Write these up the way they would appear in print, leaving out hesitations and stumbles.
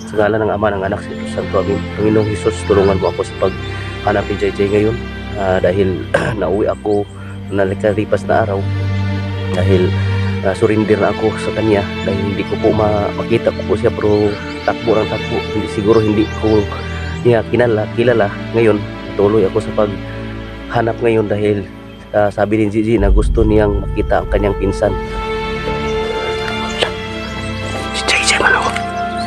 Sa ngalan ng Ama, ng Anak, sa Espiritu Santo. Amin. Panginoong Hesus, tulungan mo ako sa paghanap ni JJ ngayon. Dahil nauwi ako na nakalipas na araw. Dahil surrender na ako sa kanya. Dahil hindi ko po makita ko po siya, pero takbo ng takbo. Hindi ko niya kilala. Ngayon, tuloy ako sa paghanap ngayon dahil sabi ni Gigi na gusto niyang makita ang kanyang pinsan. Si JJ man ako.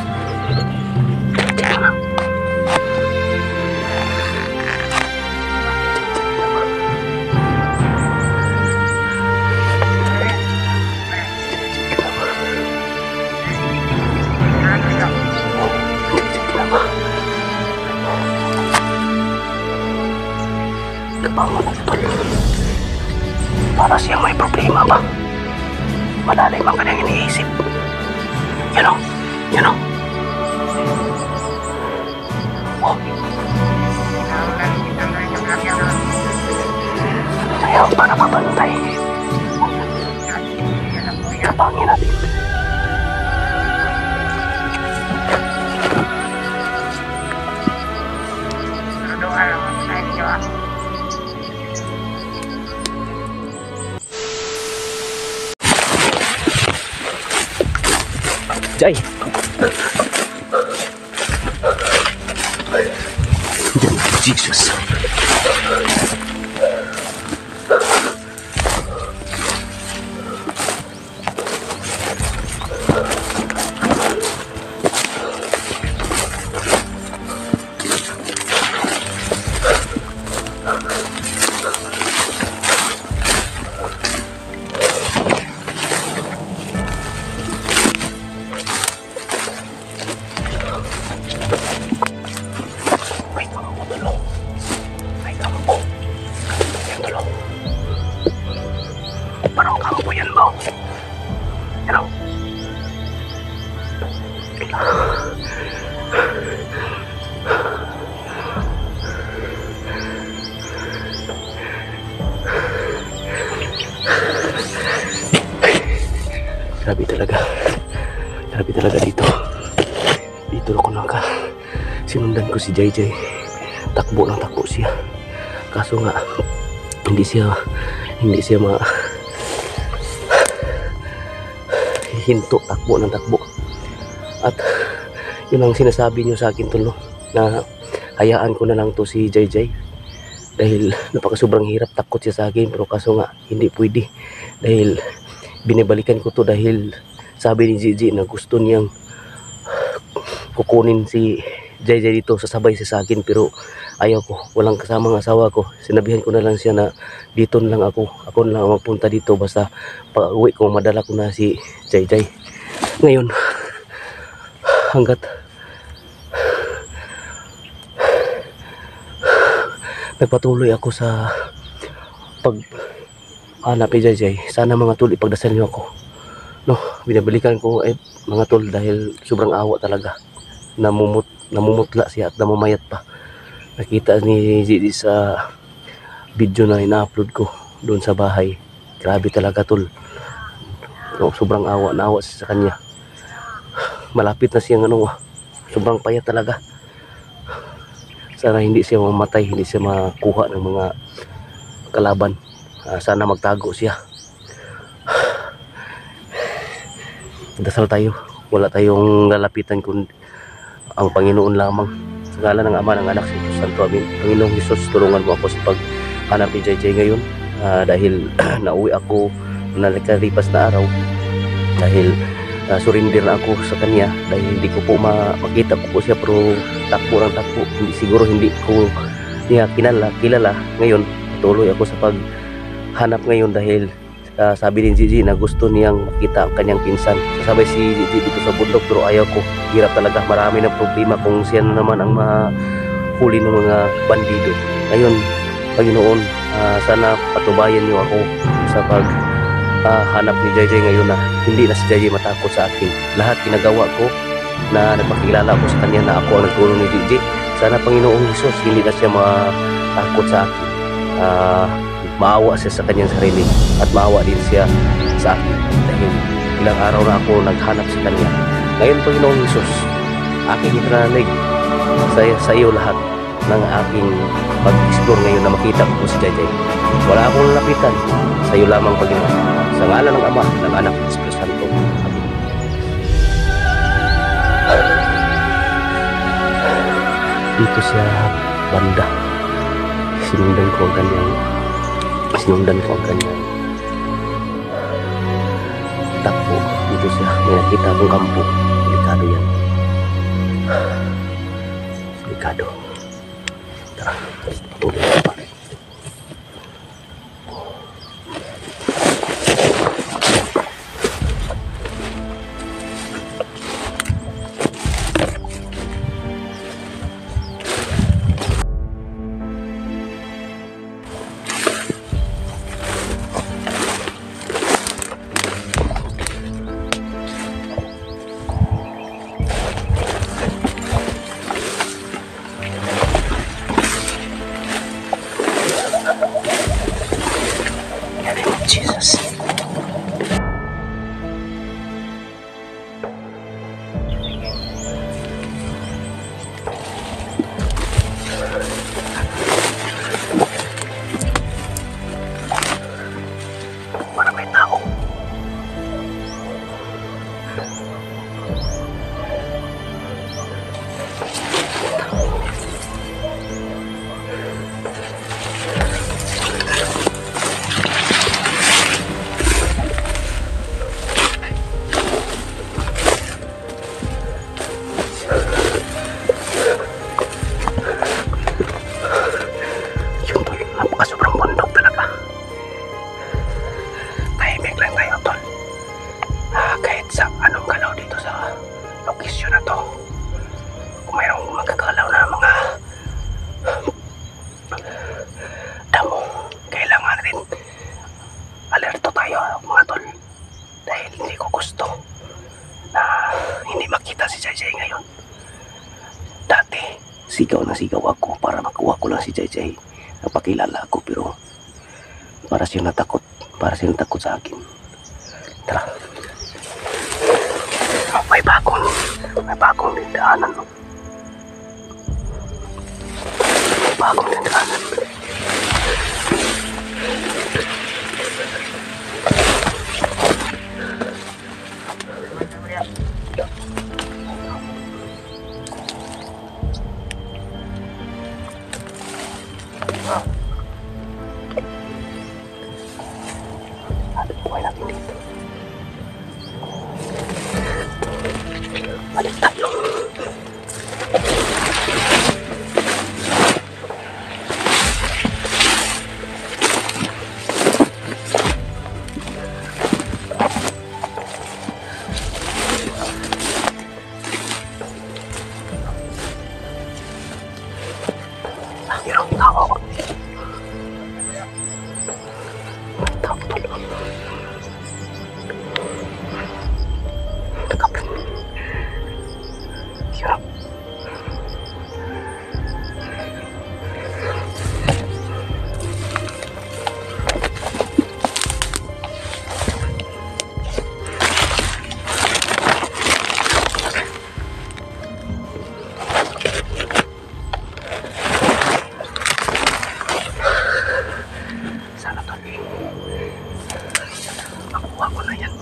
Kabangon ang tol. Para siyang may problema ba? Malalim ang kanyang iniisip. Yan o. Oh. Ayaw para mabantay. Kabangin natin. Jay. Jesus. Parang kampo yan ba? Hello? Grabe talaga dito. Dito ako sinundan ko si JJ. Takbo siya. Kaso nga hindi siya hinto, takbo. At yun ang sinasabi niyo sa akin tulo, na hayaan ko na lang to si JJ dahil napakasobrang hirap, takot siya sa akin. Pero kaso nga hindi pwede dahil binibalikan ko to dahil sabi ni Gigi na gusto niyang kukunin si JJ dito, sasabay siya sa akin. Pero ayaw ko, walang kasamang asawa ko. Sinabihan ko na lang siya na dito na lang ako na lang mapunta dito, basta pag uwi ko madala ko na si JJ. Ngayon hanggat nagpatuloy ako sa paghanap ni JJ, sana mga tol ipagdasal niyo ako, no? Binabalikan ko mga tol dahil sobrang awa talaga. Namumutla siya at namamayat pa. Nakita ni Gigi sa video na ina-upload ko doon sa bahay. Grabe talaga tol. No, sobrang awa siya sa kanya. Malapit na siyang sobrang payat talaga. Sana hindi siya mamatay, hindi siya makuha ng mga kalaban. Sana magtago siya. Dasal tayo. Wala tayong lalapitan kundi ang Panginoon lamang. Sa ngalan ng Ama, ng Anak, sa Espiritu Santo. Amin. Panginoong Hesus, tulungan mo ako sa paghanap ni JJ ngayon. Dahil nauwi ako na nakalipas na araw. Dahil surrender na ako sa kanya. Dahil hindi ko po makita ko po siya, pero takbo. Hindi ko niya kilala. Ngayon, tuloy ako sa paghanap ngayon dahil sabi ni Gigi na gusto niyang makita ang kanyang pinsan. Sasabay si Gigi dito sa bundok, pero ayaw ko. Hirap talaga, marami ng problema kung siya na naman ang mahuli ng mga bandido. Ngayon, Panginoon, sana patubayan niyo ako sa paghanap ni JJ ngayon, na hindi na si JJ matakot sa akin. Lahat ginagawa ko na nagpakilala ko sa kanya na ako ang nagtulong ni JJ. Sana Panginoong Hesus, hindi na siya matakot sa akin. Maawa siya sa kanyang sarili at maawa din siya sa akin dahil ilang araw na ako naghanap sa kanya. Ngayon, Panginoong Hesus, aking ipanalig sa iyo lahat ng aking pag-explore ngayon na makita ko si Jayjay. Wala akong lapitan, sa iyo lamang, Panginoon. Sa ngalan ng Ama, ng Anak, ng Espiritu Santo. Amen. Dito sa banda, sinundan ko ang kanyang takbo. Dito siya, may nakita akong kampo. Delikado yan. Delikado. Tara, tuloy pa. Jesus. Para may tao. Lokasyon na to, kung mayroong magkakalaw na mga damo, kailangan rin alerto tayo mga tol, dahil hindi ko gusto na hindi makita si Jayjay ngayon. Dati sigaw na sigaw ako para makuha ko lang si Jayjay, napakilala ako, pero para siyang natakot sa akin. Tara. May bagong dindaanan. Ating buhay natin dito. Balik tayo. Hirong tao. Tao tulong. Tegapin. Hirap. Sana tadi makuha ko na yan.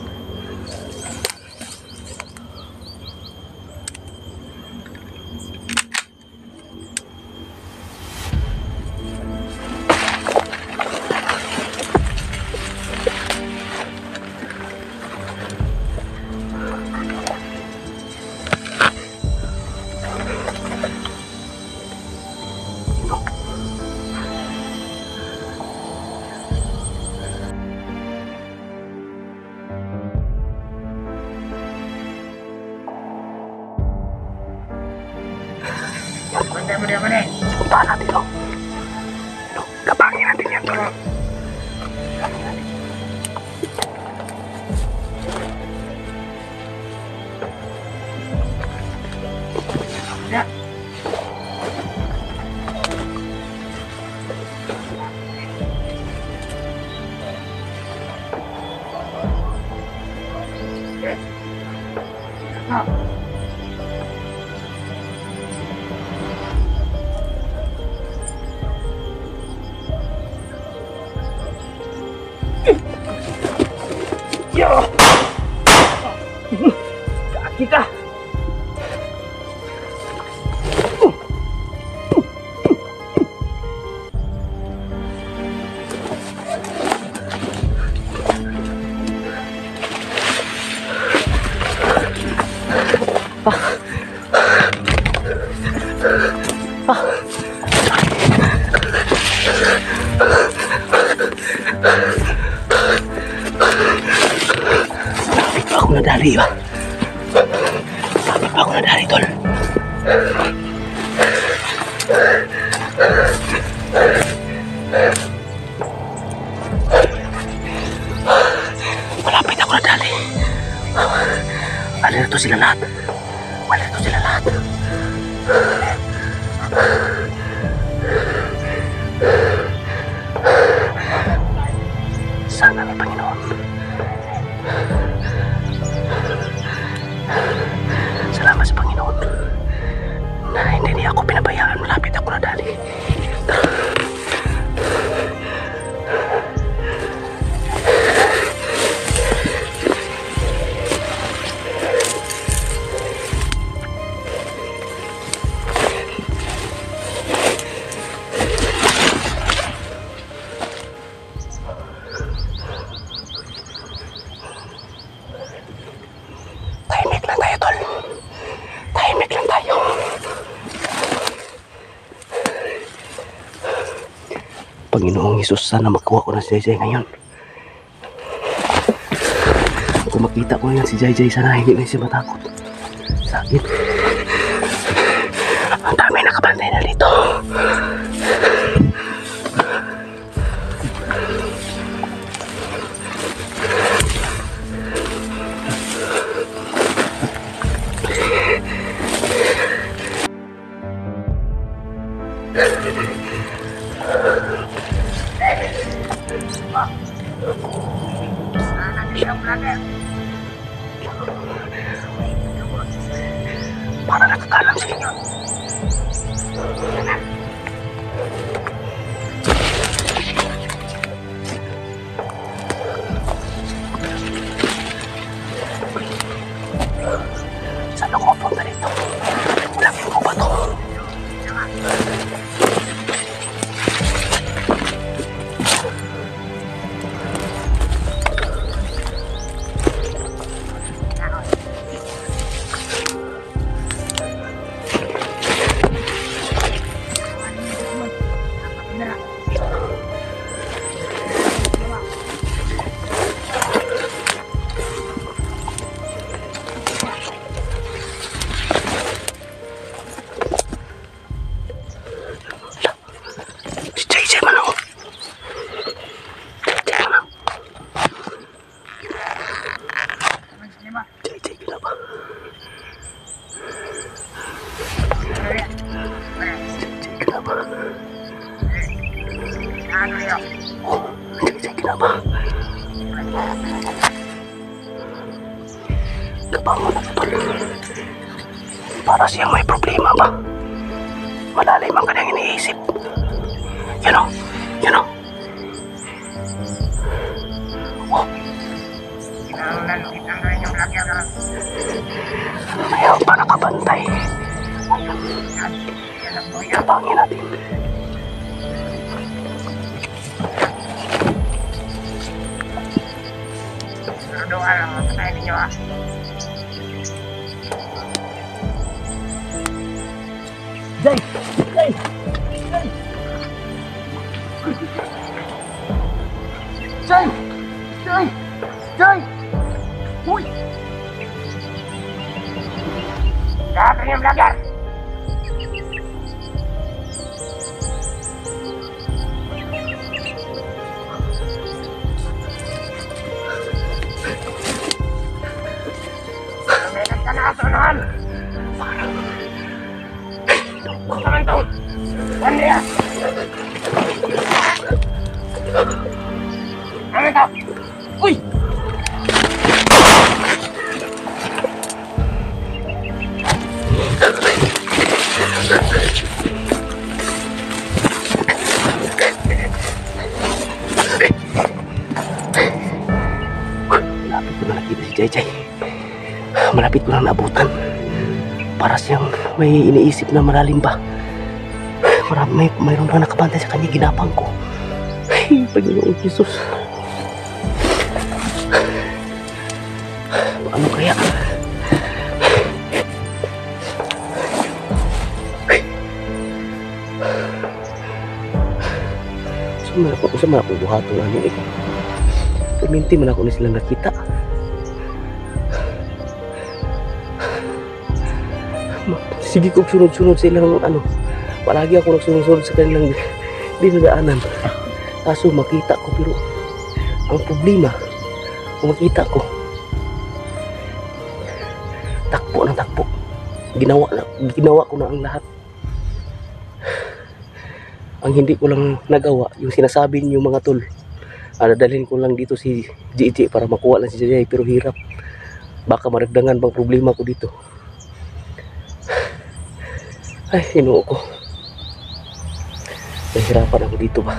Mana? Puntahan natin ito. Kapangin natin yan. Ya. nadari ba? Lapit pa ako nadari, tol. Malapit ako nadali. Alin na to sila lahat. Alin na to sila lahat. Sana may Panginoon. Salamat sa Panginoon na hindi niya ako pinabayaan. Malapit ako nadali. Tahimik lang tayo, tol. Tahimik lang tayo. Panginoong Hesus, sana makuha ko na si JJ ngayon. Kung makita ko yan si JJ, sana hindi na siya matakot sa akin. Ang dami nakabantay na dito. Para nakakalam sa inyo. Saan ako mapunta dito? Lagyan ko ba ito? Kenapa? Kabangon na tol. Para siyang may problema ba? Malalim ang kanyang iniisip. Yan o. Yan o. Oh. Ayaw pa nakabantay. Tabangin natin. Doa lang sa ninyo ah. Jay! Jay! Jay! Jay! Jay! Jay! Uy! Lahat rin yung vlogger! Nakasunod! Saan ito? Saan niya? Ano ito? Uy! Malapit ko na nakita si JJ. Malapit ko lang naabutan. Para siyang may iniisip na malalim ba. Mayroon na nakabantay sa kanya, ginapang ko. Ay, Panginoong Jesus. Ano kaya? Saan man ako buhaton ano eh. Kuminti man ako na silang nakita. sige kong sunod-sunod sa ilang ano. Palagi ako nagsunod-sunod sa kanilang dinadaanan. Kaso makita ko, pero ang problema, kung makita ko, takbo ng takbo. Ginawa ko na ang lahat. Ang hindi ko lang nagawa, yung sinasabi niyo mga tol. Dadalhin ko lang dito si JJ para makuha lang si JJ, pero hirap. Baka maragdangan bang problema ko dito. Ay, inuo ko. Nahirapan ako dito ba?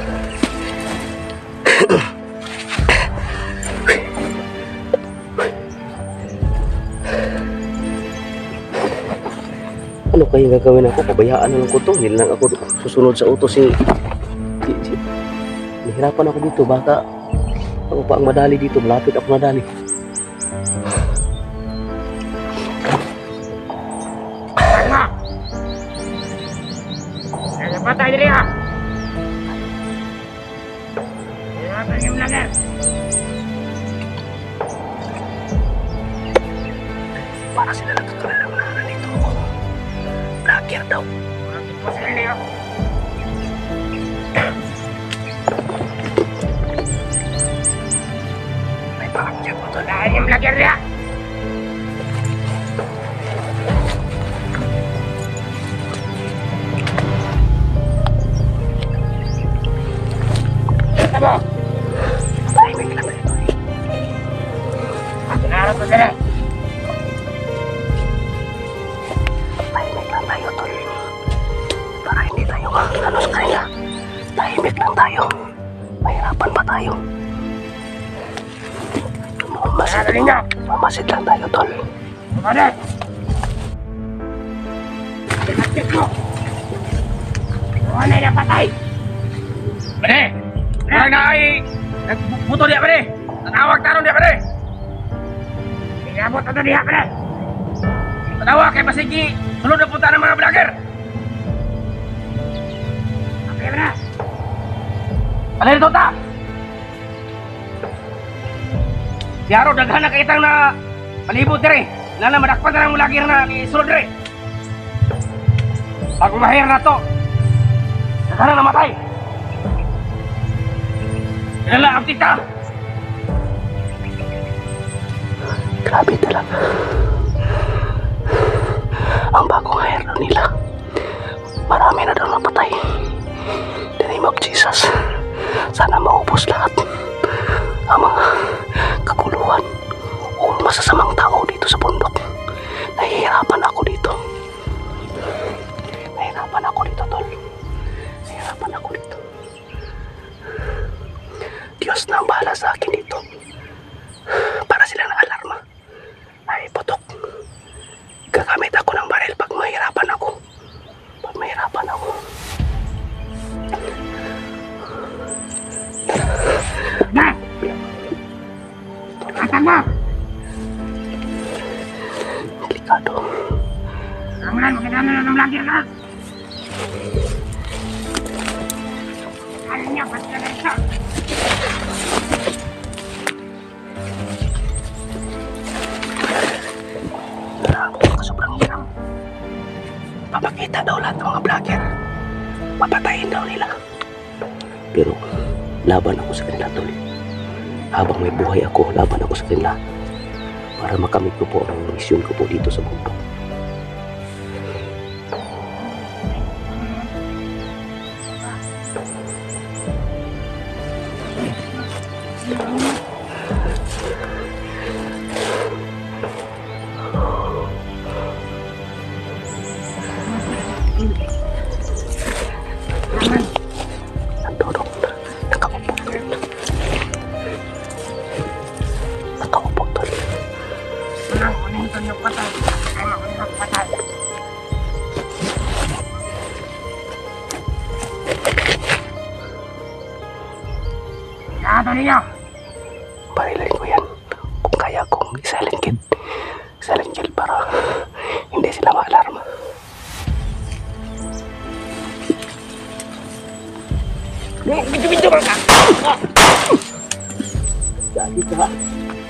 Ano kaya gagawin ako? Pabayaan na lang ko to. Hindi lang ako susunod sa utos si JJ. Nahirapan ako dito. Baka ako pa ang madali dito. Malapit ako madali. Patay diri ha. Ya, pengen vlogger. Para sila nagkakalalang na nandito ako. Vlogger daw. May pakakyan mo to. Dahil yung vlogger niya. Tabo! Tahimik lang tayo. Sinarap mo sila. Tahimik lang tayo, tol. Para hindi tayo ano sa kanila. Tahimik lang tayo. Mahirapan pa tayo. Mamasid lang tayo, tol. Kumada! Sinakit mo! Ano na patay? Pare! Parang na ay nagbuto diya pare! Tatawag tanong diya pare! Pinabot ito diya pare! Tatawag kay Pasigi! Sunod na punta ng mga vlogger! Okay pare! Ano ito ta? Si Aro daghan na kaitang na palibot dire! Lala madakpan na ng vlogger na isunod dire! Pag umahir na to, daghan na namatay! Ilala ang tita! Grabe talaga. Ang bagong hero nila. Marami na daw napatay. In the name of Jesus. Sana maubos lahat ang mga kaguluhan o masasamang tao dito sa bundok. Nahihirapan ako dito. Nahihirapan ako dito, tol. Nahihirapan ako dito. Diyos na ang bahala sa akin dito. Para silang na-alarma. Ay, putok. Gagamit ako ng baril pag mahirapan ako. Pag mahirapan ako. Na! Atang mo! Delikado. Ramulan, makidaan na ng vlogger ka! Ano niya, pati na ito! Sobrang hirap. Papakita daw lahat ng mga vlogger. Papatayin daw nila. Pero laban ako sa kanila, tol. Habang may buhay ako, laban ako sa kanila. Para makamit ko po ang misyon ko po dito sa mundo. Nandodong nakaupo. Nakaupo, tol. Ano yung ito yung patay? Ano yung patay? Yato ninyo! Barilin ko yan. Kung kaya kong silent kill. Silent kill para hindi sila ma-alarma. Bidyo-bidyo ka! Dati ka.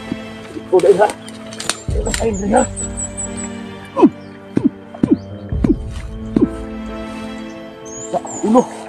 Ikaw na ha. Ikaw na ha. Sa ulo.